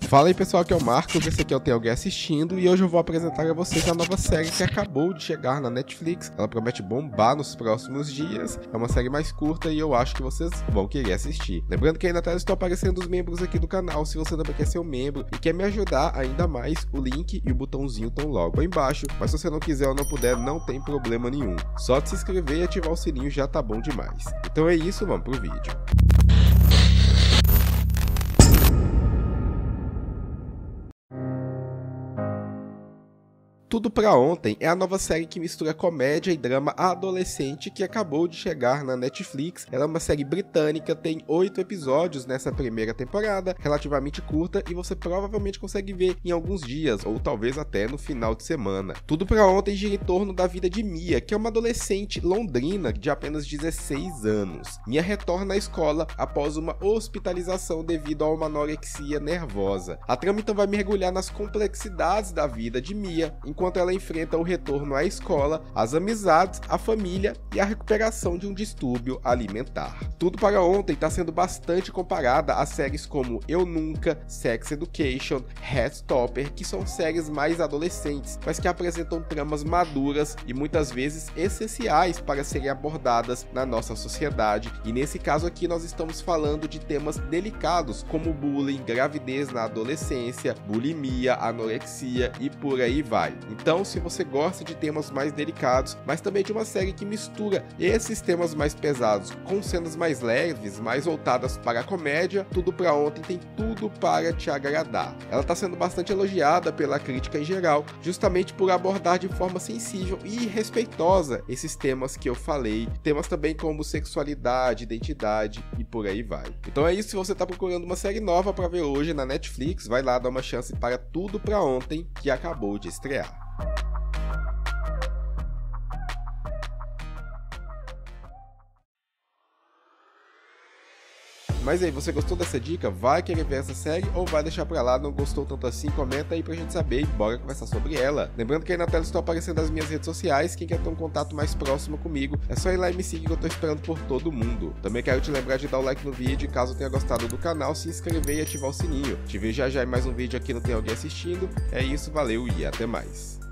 Fala aí pessoal, aqui é o Marcos, esse aqui é o Tem Alguém Assistindo e hoje eu vou apresentar a vocês a nova série que acabou de chegar na Netflix. Ela promete bombar nos próximos dias, é uma série mais curta e eu acho que vocês vão querer assistir. Lembrando que aí na tela estão aparecendo os membros aqui do canal, se você também quer ser um membro e quer me ajudar ainda mais, o link e o botãozinho estão logo aí embaixo, mas se você não quiser ou não puder, não tem problema nenhum. Só de se inscrever e ativar o sininho já tá bom demais. Então é isso, vamos pro vídeo. Tudo Pra Ontem é a nova série que mistura comédia e drama adolescente que acabou de chegar na Netflix. Ela é uma série britânica, tem 8 episódios nessa primeira temporada, relativamente curta e você provavelmente consegue ver em alguns dias ou talvez até no final de semana. Tudo Pra Ontem gira em torno da vida de Mia, que é uma adolescente londrina de apenas 16 anos. Mia retorna à escola após uma hospitalização devido a uma anorexia nervosa. A trama então vai mergulhar nas complexidades da vida de Mia, enquanto ela enfrenta o retorno à escola, as amizades, a família e a recuperação de um distúrbio alimentar. Tudo Para Ontem está sendo bastante comparada a séries como Eu Nunca, Sex Education, Heartstopper, que são séries mais adolescentes, mas que apresentam tramas maduras e muitas vezes essenciais para serem abordadas na nossa sociedade. E nesse caso aqui nós estamos falando de temas delicados como bullying, gravidez na adolescência, bulimia, anorexia e por aí vai. Então, se você gosta de temas mais delicados, mas também de uma série que mistura esses temas mais pesados com cenas mais leves, mais voltadas para a comédia, Tudo Pra Ontem tem tudo para te agradar. Ela está sendo bastante elogiada pela crítica em geral, justamente por abordar de forma sensível e respeitosa esses temas que eu falei, temas também como sexualidade, identidade e por aí vai. Então é isso, se você está procurando uma série nova para ver hoje na Netflix, vai lá dar uma chance para Tudo Pra Ontem, que acabou de estrear. Mas aí, você gostou dessa dica? Vai querer ver essa série ou vai deixar pra lá? Não gostou tanto assim? Comenta aí pra gente saber e bora conversar sobre ela. Lembrando que aí na tela estão aparecendo as minhas redes sociais, quem quer ter um contato mais próximo comigo, é só ir lá e me seguir que eu tô esperando por todo mundo. Também quero te lembrar de dar o like no vídeo e caso tenha gostado do canal, se inscrever e ativar o sininho. Te vejo já em mais um vídeo aqui no Tem Alguém Assistindo. É isso, valeu e até mais.